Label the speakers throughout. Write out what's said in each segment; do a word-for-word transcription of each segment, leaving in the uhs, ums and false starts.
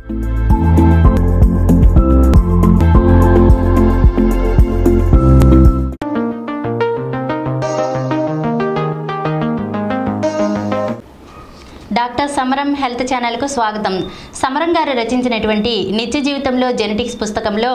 Speaker 1: Doctor సమరం health ఛానల్కు స్వాగతం. సమరం గారు రచించినటువంటి నిత్య జీవితంలో జెనెటిక్స్ పుస్తకంలో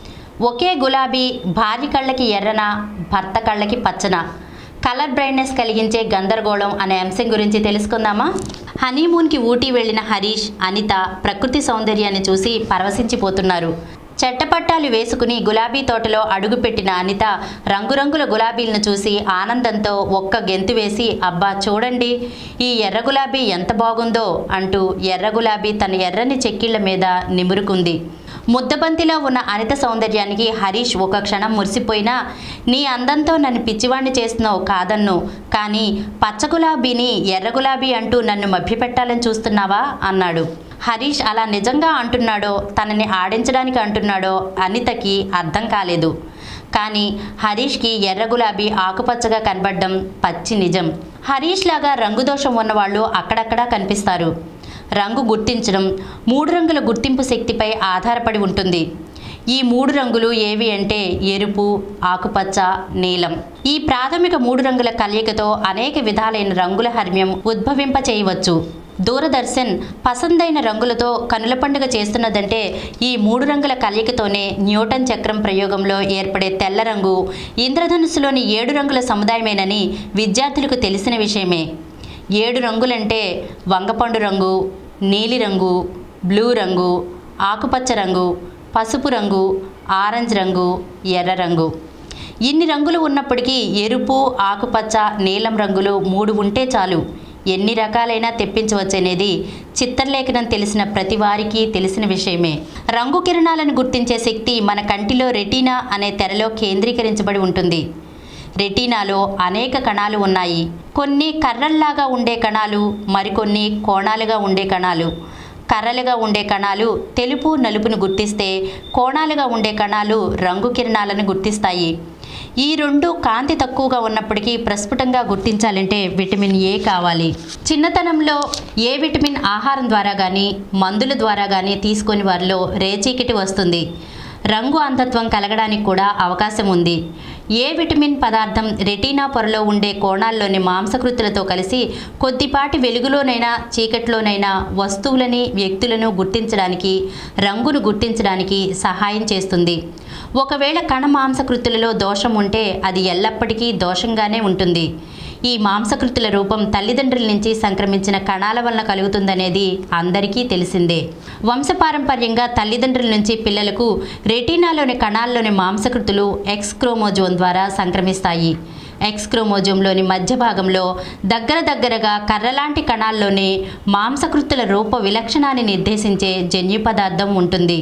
Speaker 1: ఒకే గులాబీ భార్య కళ్ళకి ఎర్రన, భర్త కళ్ళకి పచ్చన, కలర్ బ్రైట్నెస్ కలిగించే గందరగోళం అనే అంశం గురించి తెలుసుకుందామా? హనీమూన్కి ఊటీ వెళ్ళిన హరీష్, అనిత ప్రకృతి సౌందర్యాన్ని చూసి పరవశించిపోతున్నారు. చెట్టపట్టాలు వేసుకుని గులాబీ తోటలో అడుగుపెట్టిన అనిత రంగురంగుల గులాబీలను చూసి ఆనందంతో ఒక్క గెంతు వేసి, అబ్బా చూడండి ఈ ఎర్ర గులాబీ ఎంత బాగుందో అంటూ ఎర్ర గులాబీ తన ఎర్రని చెక్కిళ్ల మీద నిమురుకుంది. ముద్దబంతిలో ఉన్న అనిత సౌందర్యానికి హరీష్ ఒక క్షణం మురిసిపోయినా, నీ అందంతో నన్ను పిచ్చివాణ్ణి చేస్తున్నావు కాదన్ను, కానీ పచ్చ గులాబీని ఎర్ర గులాబీ అంటూ నన్ను మభ్యపెట్టాలని చూస్తున్నావా అన్నాడు. హరీష్ అలా నిజంగా అంటున్నాడో తనని ఆడించడానికి అంటున్నాడో అనితకి అర్థం కాలేదు. కానీ హరీష్కి ఎర్ర గులాబీ ఆకుపచ్చగా కనబడడం పచ్చి నిజం. హరీష్ లాగా రంగుదోషం ఉన్నవాళ్ళు అక్కడక్కడా కనిపిస్తారు. రంగు గుర్తించడం మూడు రంగుల గుర్తింపు శక్తిపై ఆధారపడి ఉంటుంది. ఈ మూడు రంగులు ఏవి అంటే ఎరుపు, ఆకుపచ్చ, నీలం. ఈ ప్రాథమిక మూడు రంగుల కలయికతో అనేక విధాలైన రంగుల హర్మ్యం ఉద్భవింప చేయవచ్చు. దూరదర్శన్ పసందైన రంగులతో కనుల పండుగ చేస్తున్నదంటే ఈ మూడు రంగుల కలయికతోనే. న్యూటన్ చక్రం ప్రయోగంలో ఏర్పడే తెల్ల రంగు ఇంద్రధనుస్సులోని ఏడు రంగుల సముదాయమేనని విద్యార్థులకు తెలిసిన విషయమే. ఏడు రంగులంటే వంగపండు రంగు, నీలిరంగు, బ్లూ రంగు, ఆకుపచ్చ రంగు, పసుపు రంగు, ఆరెంజ్ రంగు, ఎర్ర రంగు. ఇన్ని రంగులు ఉన్నప్పటికీ ఎరుపు, ఆకుపచ్చ, నీలం రంగులు మూడు ఉంటే చాలు, ఎన్ని రకాలైనా తెప్పించవచ్చనేది చిత్రలేఖనం తెలిసిన ప్రతి వారికి తెలిసిన విషయమే. రంగు కిరణాలను గుర్తించే శక్తి మన కంటిలో రెటీనా అనే తెరలో కేంద్రీకరించబడి ఉంటుంది. రెటీనాలో అనేక కణాలు ఉన్నాయి. కొన్ని కర్రల్లాగా ఉండే కణాలు, మరికొన్ని కోణాలుగా ఉండే కణాలు. కర్రలుగా ఉండే కణాలు తెలుపు, నలుపును గుర్తిస్తే, కోణాలుగా ఉండే కణాలు రంగు కిరణాలను గుర్తిస్తాయి. ఈ రెండు కాంతి తక్కువగా ఉన్నప్పటికీ ప్రస్ఫుటంగా గుర్తించాలంటే విటమిన్ ఏ కావాలి. చిన్నతనంలో ఏ విటమిన్ ఆహారం ద్వారా కానీ మందుల ద్వారా కానీ తీసుకొని వారిలో రేచీకటి వస్తుంది. రంగు అంధత్వం కలగడానికి కూడా అవకాశం ఉంది. ఏ విటమిన్ పదార్థం రెటీనా పొరలో ఉండే కోణాల్లోని మాంసకృతులతో కలిసి కొద్దిపాటి వెలుగులోనైనా చీకట్లోనైనా వస్తువులని, వ్యక్తులను గుర్తించడానికి, రంగును గుర్తించడానికి సహాయం చేస్తుంది. ఒకవేళ కణ మాంసకృతులలో దోషం ఉంటే అది ఎల్లప్పటికీ దోషంగానే ఉంటుంది. ఈ మాంసకృతుల రూపం తల్లిదండ్రుల నుంచి సంక్రమించిన కణాల వలన కలుగుతుందనేది అందరికీ తెలిసిందే. వంశపారంపర్యంగా తల్లిదండ్రుల నుంచి పిల్లలకు రెటీనాలోని కణాల్లోని మాంసకృతులు ఎక్స్ క్రోమోజోమ్ ద్వారా సంక్రమిస్తాయి. ఎక్స్ క్రోమోజోమ్లోని మధ్య భాగంలో దగ్గర దగ్గరగా కర్రలాంటి కణాల్లోని మాంసకృతుల రూప విలక్షణాన్ని నిర్దేశించే జన్యు పదార్థం ఉంటుంది.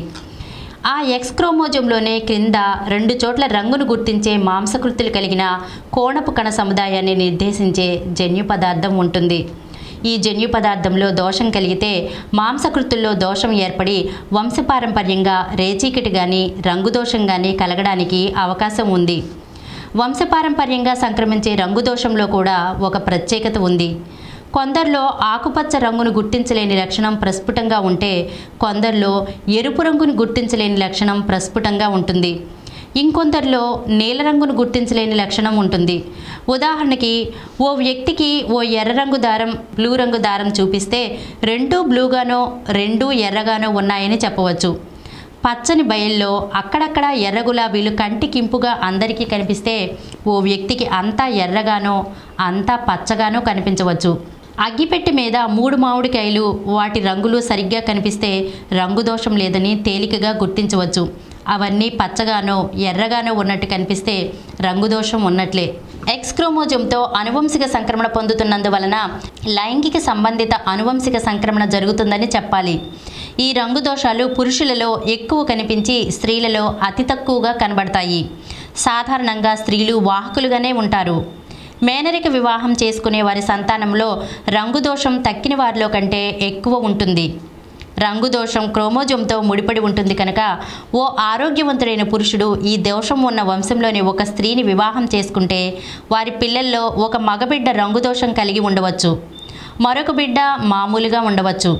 Speaker 1: ఆ ఎక్స్ క్రోమోజోమ్లోనే క్రింద రెండు చోట్ల రంగును గుర్తించే మాంసకృతులు కలిగిన కోణపు కణ సముదాయాన్ని నిర్దేశించే జన్యు పదార్థం ఉంటుంది. ఈ జన్యు పదార్థంలో దోషం కలిగితే మాంసకృతుల్లో దోషం ఏర్పడి వంశపారంపర్యంగా రేచీకటి కానీ రంగుదోషం కానీ కలగడానికి అవకాశం ఉంది. వంశపారంపర్యంగా సంక్రమించే రంగుదోషంలో కూడా ఒక ప్రత్యేకత ఉంది. కొందరిలో ఆకుపచ్చ రంగును గుర్తించలేని లక్షణం ప్రస్ఫుటంగా ఉంటే, కొందరిలో ఎరుపు రంగును గుర్తించలేని లక్షణం ప్రస్ఫుటంగా ఉంటుంది. ఇంకొందరిలో నీల రంగును గుర్తించలేని లక్షణం ఉంటుంది. ఉదాహరణకి ఓ వ్యక్తికి ఓ ఎర్ర రంగు దారం, బ్లూ రంగు దారం చూపిస్తే రెండూ బ్లూగానో రెండూ ఎర్రగానో ఉన్నాయని చెప్పవచ్చు. పచ్చని బయల్లో అక్కడక్కడ ఎర్ర గులాబీలు కంటికింపుగా అందరికీ కనిపిస్తే ఓ వ్యక్తికి అంతా ఎర్రగానో అంతా పచ్చగానో కనిపించవచ్చు. అగ్గిపెట్టె మీద మూడు మామిడికాయలు, వాటి రంగులు సరిగ్గా కనిపిస్తే రంగుదోషం లేదని తేలికగా గుర్తించవచ్చు. అవన్నీ పచ్చగానో ఎర్రగానో ఉన్నట్టు కనిపిస్తే రంగుదోషం ఉన్నట్లే. ఎక్స్ క్రోమోజోమ్తో అనువంశిక సంక్రమణ పొందుతున్నందువలన లైంగిక సంబంధిత అనువంశిక సంక్రమణ జరుగుతుందని చెప్పాలి. ఈ రంగు దోషాలు పురుషులలో ఎక్కువ కనిపించి స్త్రీలలో అతి తక్కువగా కనబడతాయి. సాధారణంగా స్త్రీలు వాహకులుగానే ఉంటారు. మేనరిక వివాహం చేసుకునే వారి సంతానంలో రంగుదోషం తక్కిన వారిలో కంటే ఎక్కువ ఉంటుంది. రంగుదోషం క్రోమోజోమ్తో ముడిపడి ఉంటుంది కనుక ఓ ఆరోగ్యవంతుడైన పురుషుడు ఈ దోషం ఉన్న వంశంలోని ఒక స్త్రీని వివాహం చేసుకుంటే వారి పిల్లల్లో ఒక మగబిడ్డ రంగుదోషం కలిగి ఉండవచ్చు, మరొక బిడ్డ మామూలుగా ఉండవచ్చు.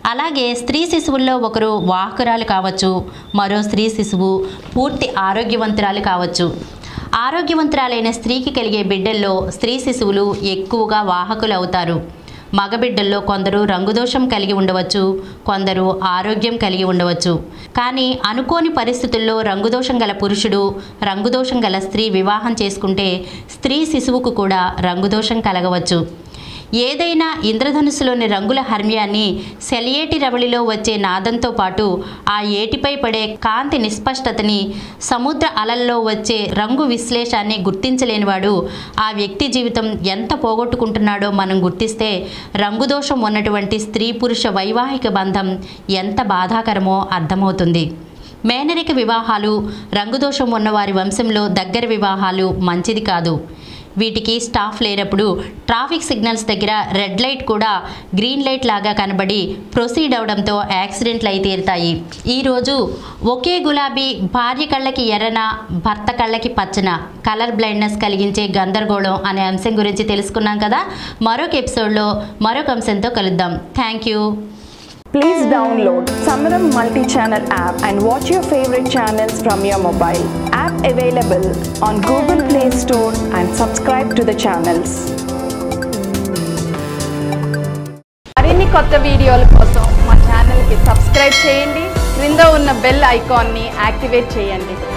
Speaker 1: అలాగే స్త్రీ శిశువుల్లో ఒకరు వాహకురాలు కావచ్చు, మరో స్త్రీ శిశువు పూర్తి ఆరోగ్యవంతురాలు కావచ్చు. ఆరోగ్యవంతురాలైన స్త్రీకి కలిగే బిడ్డల్లో స్త్రీ శిశువులు ఎక్కువగా వాహకులు అవుతారు. మగబిడ్డల్లో కొందరు రంగుదోషం కలిగి ఉండవచ్చు, కొందరు ఆరోగ్యం కలిగి ఉండవచ్చు. కానీ అనుకోని పరిస్థితుల్లో రంగుదోషం గల పురుషుడు, రంగుదోషం గల స్త్రీ వివాహం చేసుకుంటే స్త్రీ శిశువుకు కూడా రంగుదోషం కలగవచ్చు. ఏదైనా ఇంద్రధనుస్సులోని రంగుల హర్మ్యాన్ని సెలియేటి రవళిలో వచ్చే నాదంతో పాటు ఆ ఏటిపై పడే కాంతి నిస్పష్టతని, సముద్ర అలల్లో వచ్చే రంగు విశ్లేషాన్ని గుర్తించలేనివాడు ఆ వ్యక్తి జీవితం ఎంత పోగొట్టుకుంటున్నాడో మనం గుర్తిస్తే రంగుదోషం ఉన్నటువంటి స్త్రీ పురుష వైవాహిక బంధం ఎంత బాధాకరమో అర్థమవుతుంది. మేనరిక వివాహాలు, రంగుదోషం ఉన్నవారి వంశంలో దగ్గర వివాహాలు మంచిది కాదు. వీటికి స్టాఫ్ లేనప్పుడు ట్రాఫిక్ సిగ్నల్స్ దగ్గర రెడ్ లైట్ కూడా గ్రీన్ లైట్ లాగా కనబడి ప్రొసీడ్ అవడంతో యాక్సిడెంట్లు అయి తీరుతాయి. ఈరోజు ఒకే గులాబీ భార్య కళ్ళకి ఎర్రన, భర్త కళ్ళకి పచ్చన, కలర్ బ్లైండ్నెస్ కలిగించే గందరగోళం అనే అంశం గురించి తెలుసుకున్నాం కదా. మరొక ఎపిసోడ్లో మరొక అంశంతో కలుద్దాం. Thank you.
Speaker 2: Please download Samaram multi-channel app and watch your favorite channels from your mobile. App available on Google Play Store and subscribe to the channels. మరిన్ని కొత్త వీడియోల కోసం మా ఛానల్ కి సబ్స్క్రైబ్ చేయండి. క్రింద ఉన్న బెల్ ఐకాన్ ని యాక్టివేట్ చేయండి.